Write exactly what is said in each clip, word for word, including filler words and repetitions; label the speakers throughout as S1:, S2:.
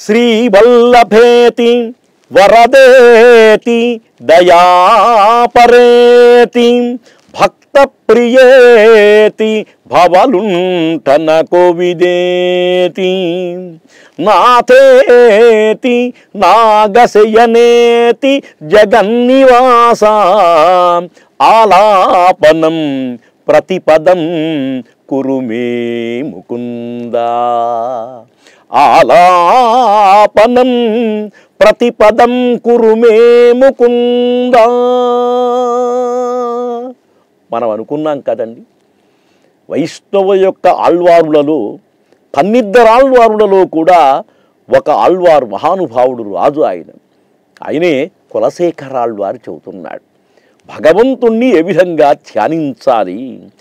S1: శ్రీవల్లభేతి వరదేతి దయాపరేతి భక్త ప్రియేతి భవలుంఠన కోవిదేతి నాథేతి నాగశయనేతి జగన్నివాస ఆలాపనం ప్రతిపదం కురు మే ముకుంద ఆలాపనం ప్రతిపదం కురు మే ముకుంద. మనం అనుకున్నాం కదండి, వైష్ణవ యొక్క ఆళ్వారులలో పన్నిద్దరు ఆళ్వారులలో కూడా ఒక ఆళ్వారు మహానుభావుడు రాజు. ఆయన ఆయనే కులశేఖరాళ్వారు చెబుతున్నాడు భగవంతుణ్ణి ఏ విధంగా ధ్యానించాలి.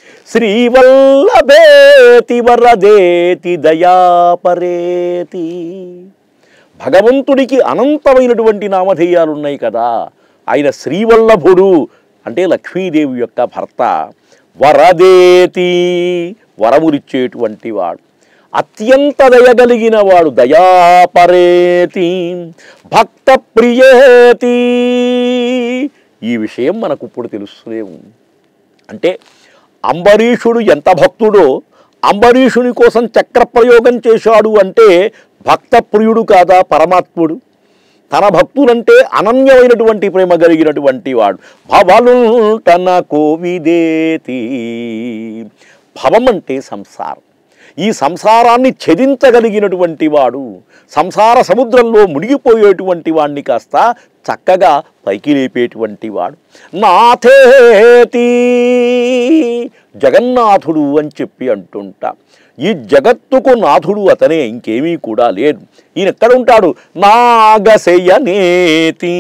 S1: శ్రీవల్లభేతి వరదేతి దయాపరేతి. భగవంతుడికి అనంతమైనటువంటి నామధేయాలు ఉన్నాయి కదా. ఆయన శ్రీవల్లభుడు అంటే లక్ష్మీదేవి యొక్క భర్త. వరదేతి వరములిచ్చేటువంటి వాడు, అత్యంత దయగలిగిన వాడు. దయాపరేతి భక్త ప్రియేతి. ఈ విషయం మనకు ఇప్పుడు తెలుస్తూనే ఉంది. అంటే అంబరీషుడు ఎంత భక్తుడో, అంబరీషుని కోసం చక్ర ప్రయోగం చేశాడు అంటే భక్త ప్రియుడు కాదా పరమాత్ముడు? తన భక్తులంటే అనన్యమైనటువంటి ప్రేమ కలిగినటువంటి వాడు. భవలుంఠన కోవిదేతి. భవం అంటే సంసారం. ఈ సంసారాన్ని ఛేదించగలిగినటువంటి వాడు, సంసార సముద్రంలో మునిగిపోయేటువంటి వాడిని కాస్త చక్కగా పైకి లేపేటువంటి వాడు. నాథేతి జగన్నాథుడు అని చెప్పి అంటుంటా. ఈ జగత్తుకు నాథుడు అతనే, ఇంకేమీ కూడా లేదు. ఈయన ఎక్కడ ఉంటాడు? నాగశయనేతి.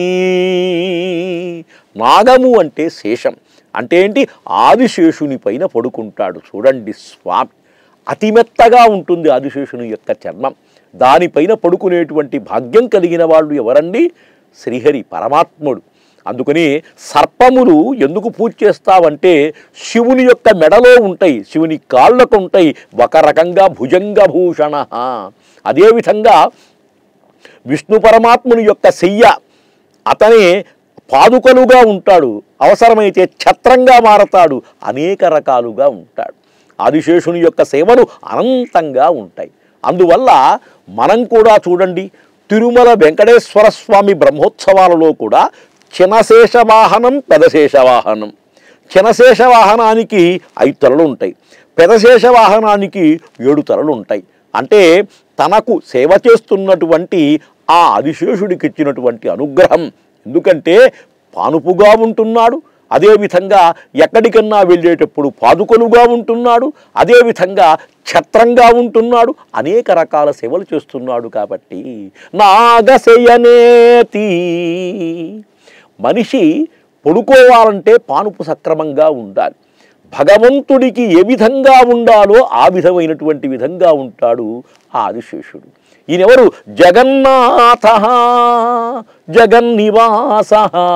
S1: నాగము అంటే శేషం అంటే ఏంటి? ఆదిశేషుని పైన పడుకుంటాడు. చూడండి స్వామి, అతి మెత్తగా ఉంటుంది ఆదిశేషుని యొక్క చర్మం. దానిపైన పడుకునేటువంటి భాగ్యం కలిగిన వాళ్ళు ఎవరండి? శ్రీహరి పరమాత్ముడు. అందుకని సర్పములు ఎందుకు పూజ చేస్తావంటే శివుని యొక్క మెడలో ఉంటాయి, శివుని కాళ్ళకు ఉంటాయి. ఒక రకంగా భుజంగభూషణ. అదేవిధంగా విష్ణు పరమాత్ముని యొక్క శయ్య, అతనే పాదుకలుగా ఉంటాడు. అవసరమైతే ఛత్రంగా మారతాడు. అనేక రకాలుగా ఉంటాడు. ఆదిశేషుని యొక్క సేవలు అనంతంగా ఉంటాయి. అందువల్ల మనం కూడా చూడండి, తిరుమల వెంకటేశ్వర స్వామి బ్రహ్మోత్సవాలలో కూడా చినశేష వాహనం, పెదశేష వాహనం. చినశేష వాహనానికి ఐదు తలలు ఉంటాయి, పెదశేష వాహనానికి ఏడు తలలు ఉంటాయి. అంటే తనకు సేవ చేస్తున్నటువంటి ఆ ఆదిశేషుడికి ఇచ్చినటువంటి అనుగ్రహం. ఎందుకంటే పానుపుగా ఉంటున్నాడు, అదేవిధంగా ఎక్కడికన్నా వెళ్ళేటప్పుడు పాదుకలుగా ఉంటున్నాడు, అదేవిధంగా ఛత్రంగా ఉంటున్నాడు, అనేక రకాల సేవలు చేస్తున్నాడు. కాబట్టి నాగశయనేతి. మనిషి పడుకోవాలంటే పానుపు సక్రమంగా ఉండాలి. భగవంతుడికి ఏ విధంగా ఉండాలో ఆ విధమైనటువంటి విధంగా ఉంటాడు ఆ ఆదిశేషుడు. ఈయనెవరు? జగన్నాథ జగన్నివాస.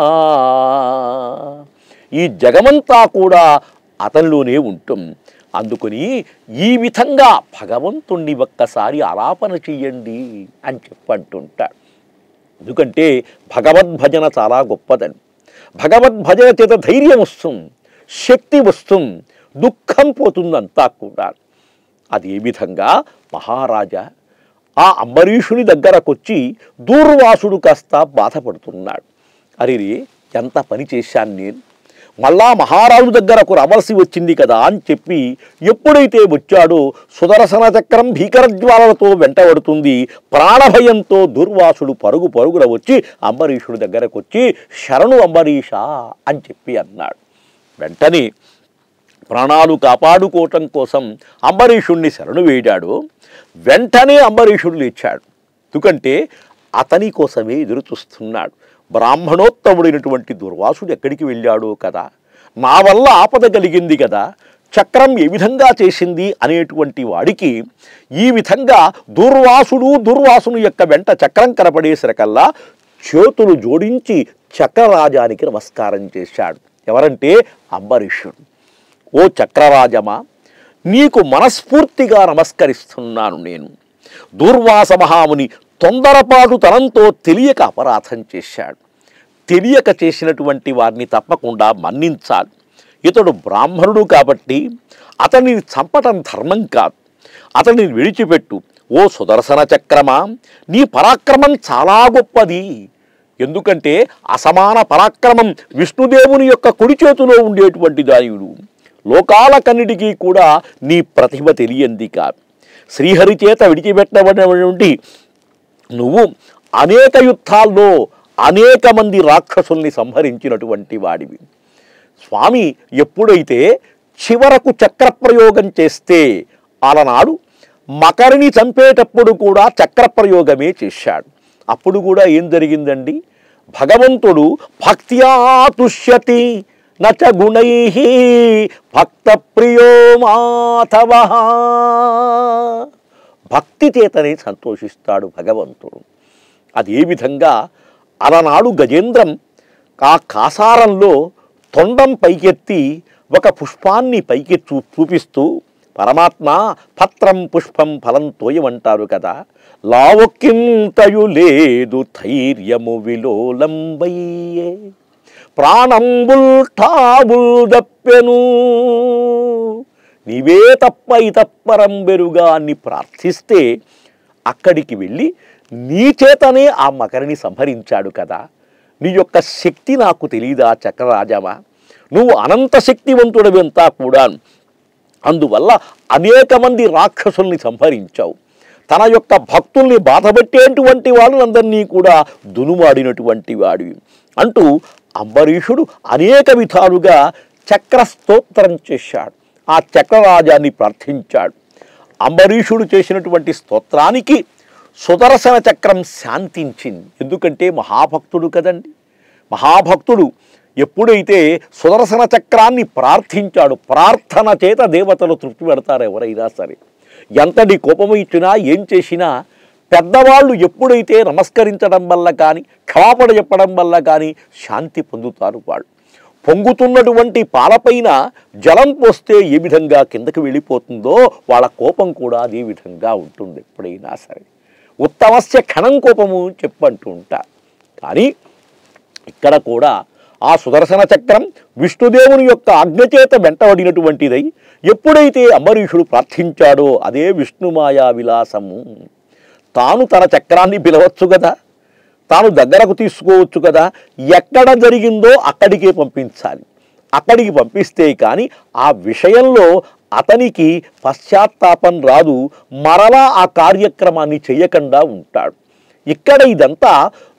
S1: ఈ జగమంతా కూడా అతనిలోనే ఉంటుంది. అందుకని ఈ విధంగా భగవంతుణ్ణి ఒక్కసారి ఆలాపన చెయ్యండి అని చెప్పంటుంటాడు. ఎందుకంటే భగవద్భజన చాలా గొప్పదని. భగవద్భజన చేత ధైర్యం వస్తుంది, శక్తి వస్తుంది, దుఃఖం పోతుందంతా కూడా. అది ఏ విధంగా మహారాజా ఆ అంబరీషుని దగ్గరకొచ్చి దూర్వాసుడు కాస్త బాధపడుతున్నాడు. అరే, ఎంత పని చేశాను నేను, మళ్ళా మహారాజు దగ్గరకు రావాల్సి వచ్చింది కదా అని చెప్పి ఎప్పుడైతే వచ్చాడో సుదర్శన చక్రం భీకరజ్వాలలతో వెంటబడుతుంది. ప్రాణభయంతో దుర్వాసుడు పరుగు పరుగున వచ్చి అంబరీషుడి దగ్గరకు వచ్చి శరణు అంబరీష అని చెప్పి అన్నాడు. వెంటనే ప్రాణాలు కాపాడుకోవటం కోసం అంబరీషుణ్ణి శరణు వేడాడు. వెంటనే అంబరీషుడు లేచాడు. ఎందుకంటే అతని కోసమే ఎదురు చూస్తున్నాడు. బ్రాహ్మణోత్తముడైనటువంటి దుర్వాసుడు ఎక్కడికి వెళ్ళాడో కదా, నా వల్ల ఆపద కలిగింది కదా, చక్రం ఏ విధంగా చేసింది అనేటువంటి వాడికి ఈ విధంగా దుర్వాసుడు దుర్వాసుని యొక్క వెంట చక్రం కనపడేసరికల్లా చేతులు జోడించి చక్రరాజానికి నమస్కారం చేశాడు. ఎవరంటే అంబరీషుడు. ఓ చక్రరాజమా, నీకు మనస్ఫూర్తిగా నమస్కరిస్తున్నాను. నేను దుర్వాస మహాముని తొందరపాటు తనంతో తెలియక అపరాధం చేశాడు. తెలియక చేసినటువంటి వారిని తప్పకుండా మన్నించాలి. ఇతడు బ్రాహ్మణుడు కాబట్టి అతనిని చంపటం ధర్మం కాదు. అతనిని విడిచిపెట్టు. ఓ సుదర్శన చక్రమా, నీ పరాక్రమం చాలా గొప్పది. ఎందుకంటే అసమాన పరాక్రమం విష్ణుదేవుని యొక్క కుడి చేతిలో ఉండేటువంటి దాయుడు. లోకాలకన్నిటికీ కూడా నీ ప్రతిభ తెలియంది కాదు. శ్రీహరి చేత విడిచిపెట్టబడినటువంటి నువ్వు అనేక యుద్ధాల్లో అనేక మంది రాక్షసుల్ని సంహరించినటువంటి వాడివి. స్వామి ఎప్పుడైతే చివరకు చక్రప్రయోగం చేస్తే అలనాడు మకరిని చంపేటప్పుడు కూడా చక్రప్రయోగమే చేశాడు. అప్పుడు కూడా ఏం జరిగిందండి? భగవంతుడు భక్త్యా తుష్యతి నచ గుణై భక్త ప్రియో మాధవ, భక్తి చేతనే సంతోషిస్తాడు భగవంతుడు. అదే విధంగా అలనాడు గజేంద్రం ఆ కాసారంలో తొండం పైకెత్తి ఒక పుష్పాన్ని పైకి చూ చూపిస్తూ పరమాత్మ పత్రం పుష్పం ఫలం తోయమంటారు కదా, లావొక్కింతయు లేదు ధైర్యము విలోలంబయ్యే ప్రాణంబుల్ ఠాబుల్ దప్పెను, నీవే తప్ప ఇతప్పరం బెరుగా అని ప్రార్థిస్తే అక్కడికి వెళ్ళి నీ చేతనే ఆ మకరిని సంహరించాడు కదా. నీ యొక్క శక్తి నాకు తెలీదా చక్రరాజమా? నువ్వు అనంత శక్తివంతుడవంతా కూడా. అందువల్ల అనేక మంది రాక్షసుల్ని సంహరించావు. తన యొక్క భక్తుల్ని బాధపెట్టేటువంటి వాళ్ళందరినీ కూడా దునుమాడినటువంటి వాడివి అంటూ అంబరీషుడు అనేక విధాలుగా చక్ర స్తోత్రం చేశాడు. ఆ చక్రరాజాన్ని ప్రార్థించాడు. అంబరీషుడు చేసినటువంటి స్తోత్రానికి సుదర్శన చక్రం శాంతించింది. ఎందుకంటే మహాభక్తుడు కదండి. మహాభక్తుడు ఎప్పుడైతే సుదర్శన చక్రాన్ని ప్రార్థించాడు, ప్రార్థన చేత దేవతలు తృప్తి పెడతారు ఎవరైనా సరే. ఎంతటి కోపము ఇచ్చినా ఏం చేసినా పెద్దవాళ్ళు ఎప్పుడైతే నమస్కరించడం వల్ల కానీ క్షమాపణ చెప్పడం వల్ల కానీ శాంతి పొందుతారు. వాళ్ళు పొంగుతున్నటువంటి పాలపైన జలం పోస్తే ఏ విధంగా కిందకి వెళ్ళిపోతుందో వాళ్ళ కోపం కూడా అదే విధంగా ఉంటుంది ఎప్పుడైనా సరే. ఉత్తమస్య క్షణం కోపము చెప్పంటూ ఉంటారు. కానీ ఇక్కడ కూడా ఆ సుదర్శన చక్రం విష్ణుదేవుని యొక్క ఆజ్ఞచేత వెంటబడినటువంటిదై ఎప్పుడైతే అంబరీషుడు ప్రార్థించాడో అదే విష్ణుమాయా విలాసము. తాను తన చక్రాన్ని పిలవచ్చు కదా, తాను దగ్గరకు తీసుకోవచ్చు కదా. ఎక్కడ జరిగిందో అక్కడికే పంపించాలి. అక్కడికి పంపిస్తే కానీ ఆ విషయంలో అతనికి పశ్చాత్తాపం రాదు, మరలా ఆ కార్యక్రమాన్ని చేయకుండా ఉంటాడు. ఇక్కడ ఇదంతా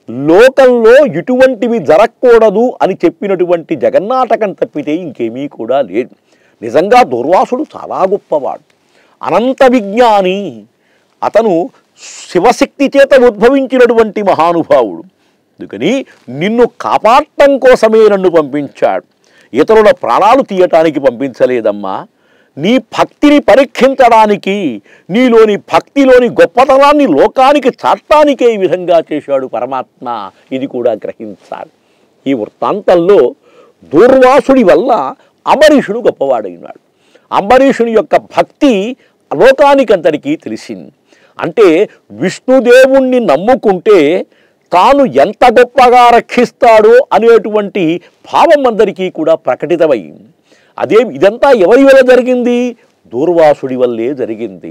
S1: లోకంలో ఇటువంటివి జరగకూడదు అని చెప్పినటువంటి జగన్నాటకం తప్పితే ఇంకేమీ కూడా లేదు. నిజంగా దుర్వాసుడు చాలా గొప్పవాడు, అనంత విజ్ఞాని. అతను శివశక్తి చేత ఉద్భవించినటువంటి మహానుభావుడు. అందుకని నిన్ను కాపాడటం కోసమే నన్ను పంపించాడు, ఇతరుల ప్రాణాలు తీయటానికి పంపించలేదమ్మా. నీ భక్తిని పరీక్షించడానికి, నీలోని భక్తిలోని గొప్పతనాన్ని లోకానికి చాటడానికే ఈ విధంగా చేశాడు పరమాత్మ. ఇది కూడా గ్రహించాలి. ఈ వృత్తాంతంలో దూర్వాసుడి వల్ల అంబరీషుడు గొప్పవాడైనాడు. అంబరీషుని యొక్క భక్తి లోకానికంతటికీ తెలిసింది. అంటే విష్ణుదేవుణ్ణి నమ్ముకుంటే తాను ఎంత గొప్పగా రక్షిస్తాడో అనేటువంటి భావం అందరికీ కూడా ప్రకటితమైంది. అదే ఇదంతా ఎవరి వల్ల జరిగింది? దూర్వాసుడి వల్లే జరిగింది.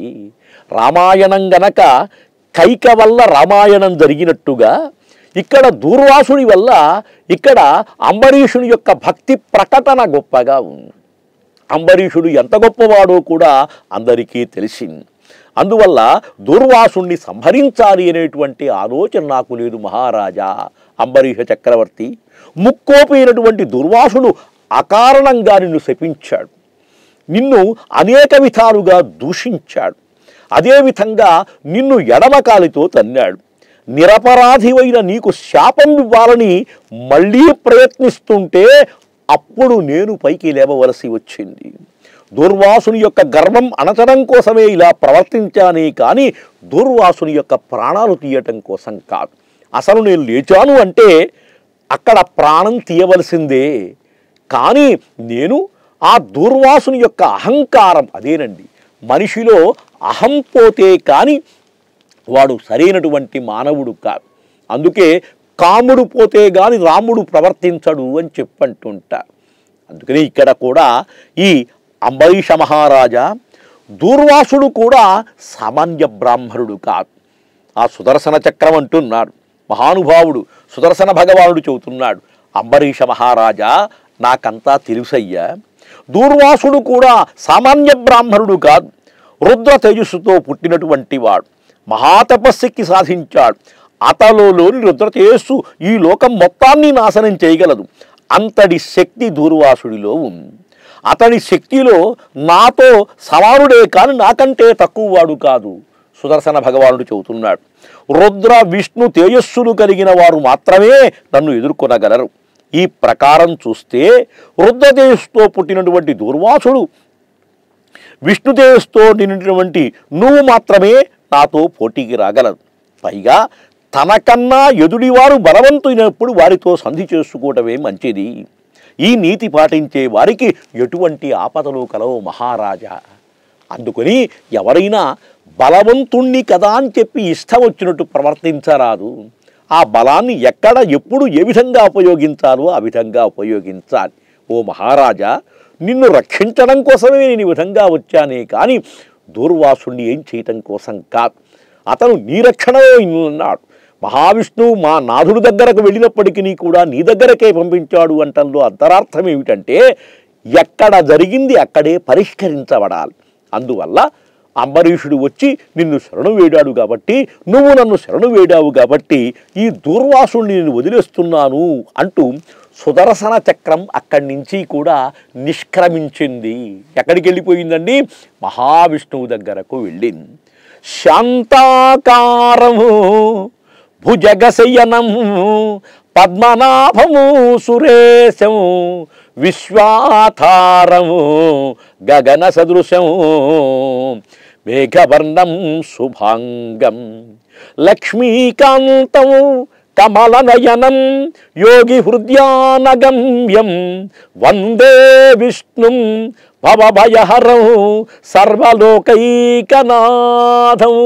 S1: రామాయణం గనక కైక వల్ల రామాయణం జరిగినట్టుగా ఇక్కడ దూర్వాసుడి వల్ల ఇక్కడ అంబరీషుని యొక్క భక్తి ప్రకటన గొప్పగా ఉంది. అంబరీషుడు ఎంత గొప్పవాడో కూడా అందరికీ తెలిసింది. అందువల్ల దూర్వాసుణ్ణి సంహరించాలి అనేటువంటి ఆలోచన నాకు లేదు మహారాజా. అంబరీష చక్రవర్తి ముక్కోపోయినటువంటి దుర్వాసుడు అకారణంగా నిన్ను శపించాడు, నిన్ను అనేక విధాలుగా దూషించాడు, అదేవిధంగా నిన్ను ఎడమకాలితో తన్నాడు. నిరపరాధివైన నీకు శాపం ఇవ్వాలని మళ్ళీ ప్రయత్నిస్తుంటే అప్పుడు నేను పైకి లేవవలసి వచ్చింది. దూర్వాసుని యొక్క గర్వం అణచడం కోసమే ఇలా ప్రవర్తించానే కానీ దూర్వాసుని యొక్క ప్రాణాలు తీయటం కోసం కాదు. అసలు నేను లేచాను అంటే అక్కడ ప్రాణం తీయవలసిందే. కానీ నేను ఆ దూర్వాసుని యొక్క అహంకారం అదేనండి. మనిషిలో అహం పోతే కానీ వాడు సరైనటువంటి మానవుడు కాదు. అందుకే కాముడు పోతే గాని రాముడు ప్రవర్తించడు అని చెప్పంటుంటారు. అందుకని ఇక్కడ కూడా ఈ అంబరీష మహారాజా దూర్వాసుడు కూడా సామాన్య బ్రాహ్మణుడు కాదు. ఆ సుదర్శన చక్రం అంటున్నాడు మహానుభావుడు సుదర్శన భగవానుడు చెబుతున్నాడు, అంబరీష మహారాజా నాకంతా తెలుసయ్యా, దూర్వాసుడు కూడా సామాన్య బ్రాహ్మణుడు కాదు. రుద్ర తేజస్సుతో పుట్టినటువంటి వాడు, మహాతపస్సుకి సాధించాడు. అతలోని రుద్ర తేజస్సు ఈ లోకం మొత్తాన్ని నాశనం చేయగలదు. అంతటి శక్తి దూర్వాసుడిలో ఉంది. అతడి శక్తిలో నాతో సమానుడే కాని నాకంటే తక్కువ వాడు కాదు సుదర్శన భగవానుడు చెబుతున్నాడు. రుద్ర విష్ణు తేజస్సులు కలిగిన వారు మాత్రమే నన్ను ఎదుర్కొనగలరు. ఈ ప్రకారం చూస్తే రుద్ర తేజస్సుతో పుట్టినటువంటి దూర్వాసుడు, విష్ణు తేజస్సుతో నిండినటువంటి నువ్వు మాత్రమే నాతో పోటీకి రాగలదు. పైగా తనకన్నా ఎదుడివారు బలవంతునప్పుడు వారితో సంధి చేసుకోవటమే మంచిది. ఈ నీతి పాటించే వారికి ఎటువంటి ఆపదలు కలవు మహారాజా. అందుకని ఎవరైనా బలవంతుణ్ణి కదా అని చెప్పి ఇష్టం వచ్చినట్టు ప్రవర్తించరాదు. ఆ బలాన్ని ఎక్కడ ఎప్పుడు ఏ విధంగా ఉపయోగించాలో ఆ విధంగా ఉపయోగించాలి. ఓ మహారాజా, నిన్ను రక్షించడం కోసమే నేను ఈ విధంగా వచ్చానే కానీ దూర్వాసుణ్ణి ఏం చేయటం కోసం కాదు. అతను నీ రక్షణలో ఉన్నాడు. మహావిష్ణువు మా నాథుడి దగ్గరకు వెళ్ళినప్పటికీ కూడా నీ దగ్గరకే పంపించాడు అంటంలో అంతరార్థం ఏమిటంటే ఎక్కడ జరిగింది అక్కడే పరిష్కరించబడాలి. అందువల్ల అంబరీషుడు వచ్చి నిన్ను శరణు వేడాడు కాబట్టి, నువ్వు నన్ను శరణు వేడావు కాబట్టి ఈ దూర్వాసుని నేను వదిలేస్తున్నాను అంటూ సుదర్శన చక్రం అక్కడి నుంచి కూడా నిష్క్రమించింది. ఎక్కడికి వెళ్ళిపోయిందండి? మహావిష్ణువు దగ్గరకు వెళ్ళింది. శాంతాకారము భుజగశయనము పద్మనాభము సురేశము విశ్వాధారము గగన సదృశము మేఘవర్ణం శుభాంగం లక్ష్మీకాంతం కమలనయనం యోగి హృద్యానగమ్యం వందే విష్ణుం భవభయహరం సర్వలోకైకనాథం.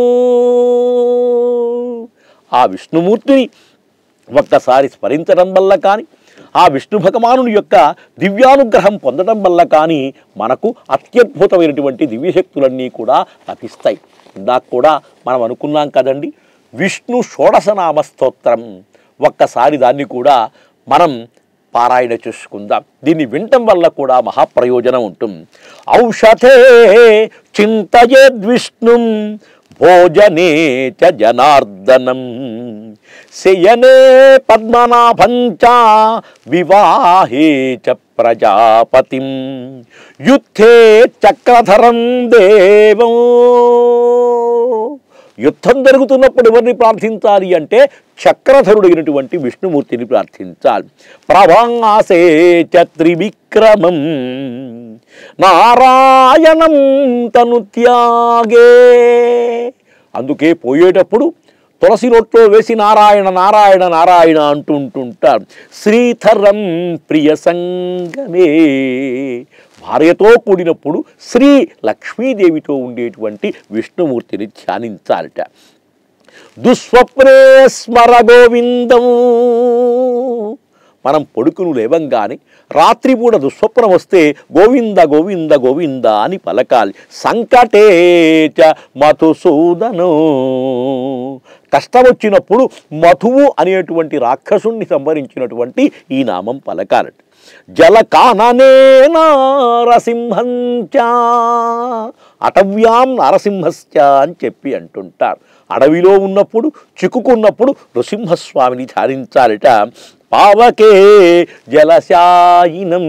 S1: ఆ విష్ణుమూర్తిని ఒక్కసారి స్మరించడం వల్ల కానీ, ఆ విష్ణు భగవానుని యొక్క దివ్యానుగ్రహం పొందడం వల్ల కానీ మనకు అత్యద్భుతమైనటువంటి దివ్యశక్తులన్నీ కూడా లభిస్తాయి. ఇందాక కూడా మనం అనుకున్నాం కదండి, విష్ణు షోడశనామ స్తోత్రం. ఒక్కసారి దాన్ని కూడా మనం పారాయణ చేసుకుందాం. దీన్ని వినటం వల్ల కూడా మహాప్రయోజనం ఉంటుంది. ఔషధే చింతయేద్విష్ణుం భోజనే చ జనార్దనం శయనే పద్మనాభం చ వివాహే చ ప్రజాపతిం యుద్ధే చక్రధరం దేవం. యుద్ధం జరుగుతున్నప్పుడు ఎవరిని ప్రార్థించాలి అంటే చక్రధరుడైనటువంటి విష్ణుమూర్తిని ప్రార్థించాలి. ప్రవాసే చ త్రివిక్రమం నారాయణం తను త్యాగే. అందుకే పోయేటప్పుడు తులసి నోట్లో వేసి నారాయణ నారాయణ నారాయణ అంటుంటుంటారు. శ్రీధరం ప్రియ సంగమే, భార్యతో కూడినప్పుడు శ్రీ లక్ష్మీదేవితో ఉండేటువంటి విష్ణుమూర్తిని ధ్యానించాలట. దుస్వప్నే స్మర గోవిందం. మనం పడుకును లేవంగానే రాత్రిపూట దుస్వప్నం వస్తే గోవింద గోవింద గోవింద అని పలకాలి. సంకటే చ మధుసూదను. కష్టం వచ్చినప్పుడు మధువు అనేటువంటి రాక్షసుణ్ణి సంహరించినటువంటి ఈ నామం పలకాలట. జలకాననే నారసింహంచ అటవ్యాం నరసింహశ్చ అని చెప్పి అంటుంటారు. అడవిలో ఉన్నప్పుడు చిక్కుకున్నప్పుడు నృసింహస్వామిని ధ్యానించాలట. పావకే జలశాయినం.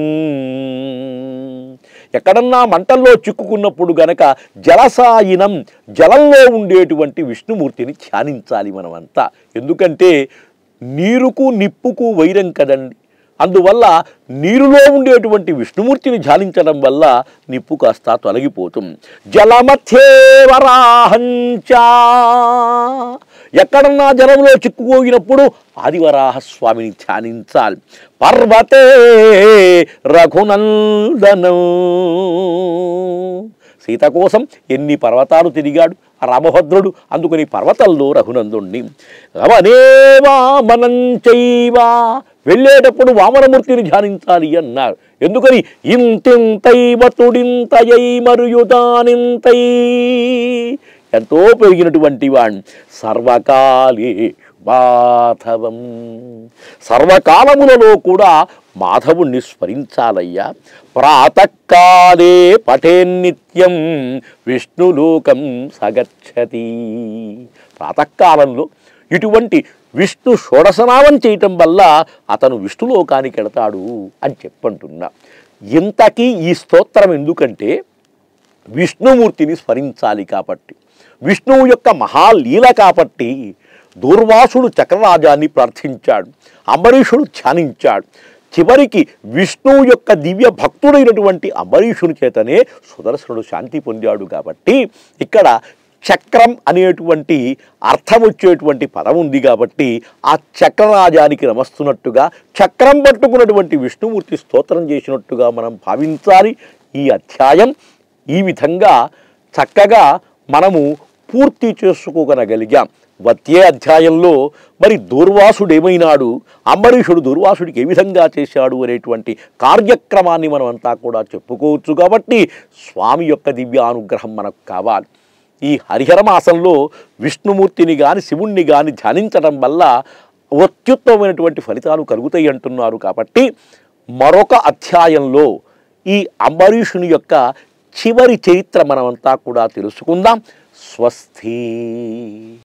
S1: ఎక్కడన్నా మంటల్లో చిక్కుకున్నప్పుడు గనక జలసాయినం, జలంలో ఉండేటువంటి విష్ణుమూర్తిని ధ్యానించాలి మనమంతా. ఎందుకంటే నీరుకు నిప్పుకు వైరం కదండి. అందువల్ల నీరులో ఉండేటువంటి విష్ణుమూర్తిని ధ్యానించడం వల్ల నిప్పు కాస్త తొలగిపోతుంది. జలమధ్యే వరాహంచ. ఎక్కడన్నా జలంలో చిక్కుపోయినప్పుడు ఆదివరాహస్వామిని ధ్యానించాలి. పర్వతే రఘునందనం. సీత కోసం ఎన్ని పర్వతాలు తిరిగాడు. రామభద్రుడు, అందుకని పర్వతంలో రఘునందుణ్ణి. రమణే వామనం చైవా, వెళ్ళేటప్పుడు వామనమూర్తిని ధ్యానించాలి అన్నారు. ఎందుకని? ఇంతింతైవతుడింతయై మరుయుదానింతై, ఎంతో పెరిగినటువంటి వాణ్ణి. సర్వకాలే మాధవం, సర్వకాలములలో కూడా మాధవుణ్ణి స్మరించాలయ్యా. ప్రాతకాలే పఠేన్నిత్యం విష్ణులోకం సగచ్చతి, ప్రాతకాలంలో ఇటువంటి విష్ణు షోడశనామం చేయటం వల్ల అతను విష్ణులోకానికి వెళతాడు అని చెప్పంటున్నా. ఇంతకీ ఈ స్తోత్రం ఎందుకంటే విష్ణుమూర్తిని స్మరించాలి కాబట్టి, విష్ణువు యొక్క మహాలీల కాబట్టి. దూర్వాసుడు చక్రరాజాన్ని ప్రార్థించాడు, అంబరీషుడు ధ్యానించాడు. చివరికి విష్ణువు యొక్క దివ్య భక్తుడైనటువంటి అంబరీషుని చేతనే సుదర్శనుడు శాంతి పొందాడు. కాబట్టి ఇక్కడ చక్రం అనేటువంటి అర్థం వచ్చేటువంటి పదం ఉంది కాబట్టి ఆ చక్రరాజానికి నమస్తున్నట్టుగా, చక్రం పట్టుకున్నటువంటి విష్ణుమూర్తి స్తోత్రం చేసినట్టుగా మనం భావించాలి. ఈ అధ్యాయం ఈ విధంగా చక్కగా మనము పూర్తి చేసుకోగలగలిగాం. వచ్చే అధ్యాయంలో మరి దూర్వాసుడు ఏమైనాడు, అంబరీషుడు దూర్వాసుడికి ఏ విధంగా చేశాడు అనేటువంటి కార్యక్రమాన్ని మనం అంతా కూడా చెప్పుకోవచ్చు. కాబట్టి స్వామి యొక్క దివ్యానుగ్రహం మనకు కావాలి. ఈ హరిహర మాసంలో విష్ణుమూర్తిని కానీ శివుణ్ణి కానీ ధ్యానించడం వల్ల అత్యుత్తమమైనటువంటి ఫలితాలు కలుగుతాయి అంటున్నారు. కాబట్టి మరొక అధ్యాయంలో ఈ అంబరీషుని యొక్క చివరి చరిత్ర మనమంతా కూడా తెలుసుకుందాం. స్వస్తి.